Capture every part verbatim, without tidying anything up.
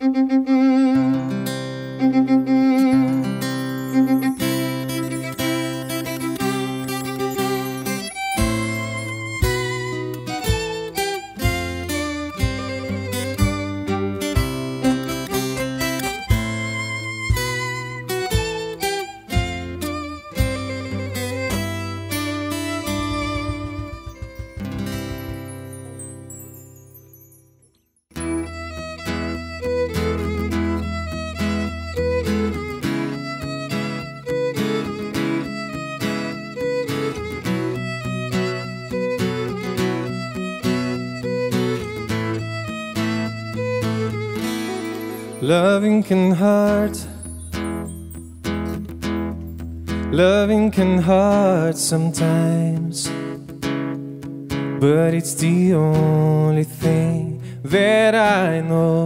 Loving can hurt, loving can hurt sometimes, but it's the only thing that I know.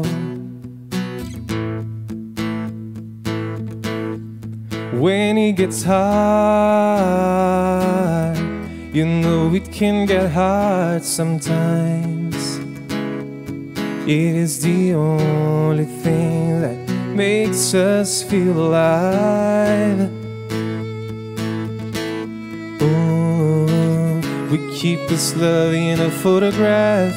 When it gets hard, you know it can get hard sometimes. It is the only thing that makes us feel alive. Oh, we keep this love in a photograph.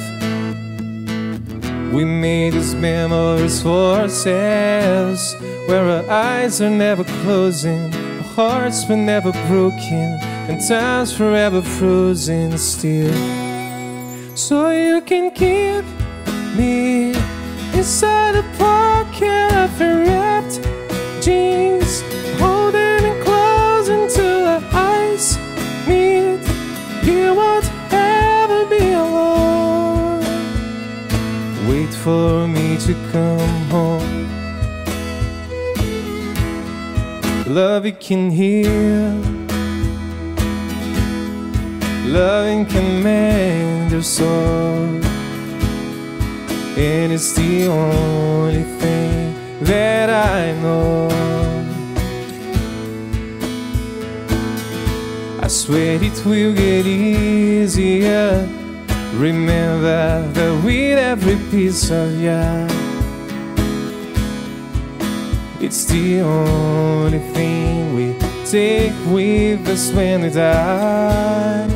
We made these memories for ourselves, where our eyes are never closing, our hearts were never broken, and time's forever frozen still. So you can keep me inside the pocket of your wrapped jeans, holding me close until our eyes meet. You won't ever be alone. Wait for me to come home. Love, it can heal. Loving can mend your soul, and it's the only thing that I know. I swear it will get easier. Remember that with every piece of you, it's the only thing we take with us when we die.